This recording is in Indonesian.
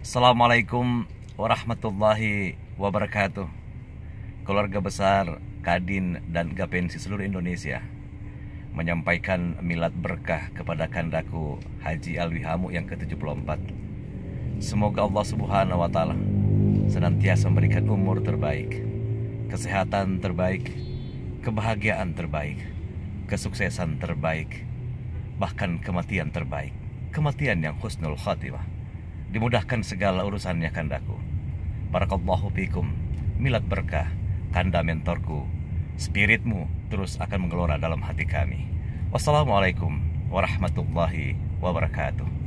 Assalamualaikum warahmatullahi wabarakatuh. Keluarga besar Kadin dan Gapensi seluruh Indonesia menyampaikan milad berkah kepada kandaku Haji Alwi Hamu yang ke-74. Semoga Allah Subhanahu wa Ta'ala senantiasa memberikan umur terbaik, kesehatan terbaik, kebahagiaan terbaik, kesuksesan terbaik, bahkan kematian terbaik, kematian yang husnul khatimah. Dimudahkan segala urusannya kandaku. Barakallahu fikum. Milad berkah kanda mentorku. Spiritmu terus akan menggelora dalam hati kami. Wassalamualaikum warahmatullahi wabarakatuh.